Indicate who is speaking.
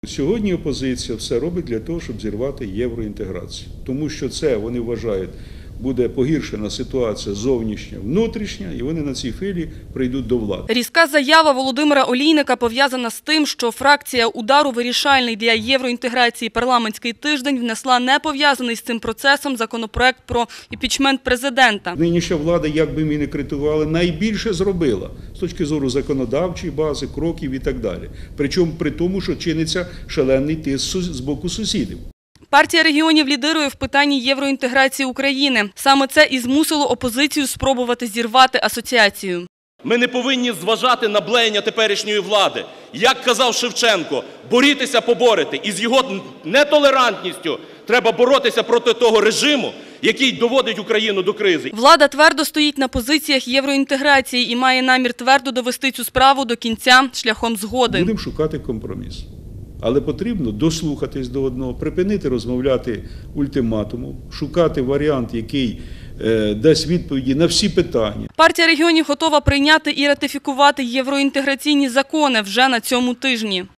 Speaker 1: Сьогодні опозиція все робить для того, щоб зірвати євроінтеграцію. Тому що це, вони вважають, буде погіршена ситуація зовнішня, внутрішня, і вони на цій хвилі прийдуть до влади.
Speaker 2: Різка заява Володимира Олійника пов'язана з тим, що фракція «Удару» вирішальний для євроінтеграції парламентський тиждень внесла непов'язаний з цим процесом законопроект про імпічмент президента.
Speaker 1: Нинішня влада, як би ми не критикували, найбільше зробила з точки зору законодавчої бази, кроків і так далі. Причому при тому, що чиниться шалений тиск з боку сусідів.
Speaker 2: Партія регіонів лідирує в питанні євроінтеграції України. Саме це і змусило опозицію спробувати зірвати асоціацію.
Speaker 3: Ми не повинні зважати на блеяння теперішньої влади. Як казав Шевченко, борітеся, поборете. І з його нетолерантністю треба боротися проти того режиму, який доводить Україну до кризи.
Speaker 2: Влада твердо стоїть на позиціях євроінтеграції і має намір твердо довести цю справу до кінця шляхом згоди.
Speaker 1: Будемо шукати компроміс. Але потрібно дослухатись до одного, припинити розмовляти ультиматумом, шукати варіант, який дасть відповіді на всі питання.
Speaker 2: Партія регіонів готова прийняти і ратифікувати євроінтеграційні закони вже на цьому тижні.